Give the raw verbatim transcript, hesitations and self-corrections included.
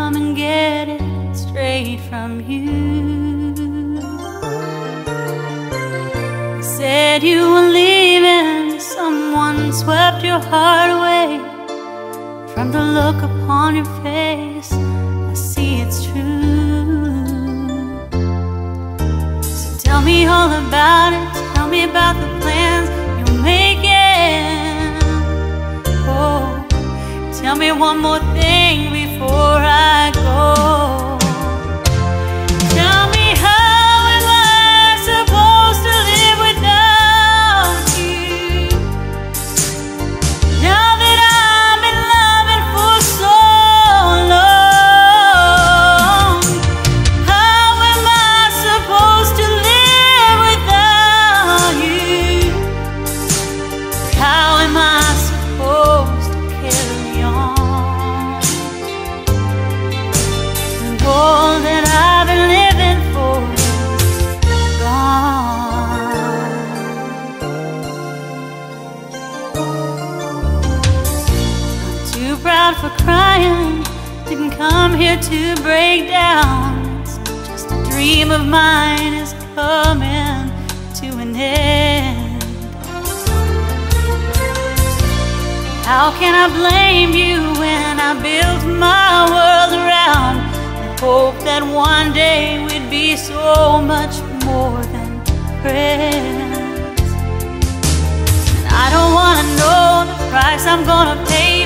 come and get it straight from you. You said you were leaving, someone swept your heart away. From the look upon your face, I see it's true. So tell me all about it, tell me about the plans you're making. Oh, tell me one more thing before I go. Tell me, how am I supposed to live without you? Now that I've been loving for so long, how am I supposed to live without you? How am I supposed to carry on? And all that I've been living for is gone. I'm too proud for crying, didn't come here to break down. It's just a dream of mine is coming to an end. How can I blame you when I built my world around the hope that one day we'd be so much more than friends? And I don't wanna know the price I'm gonna pay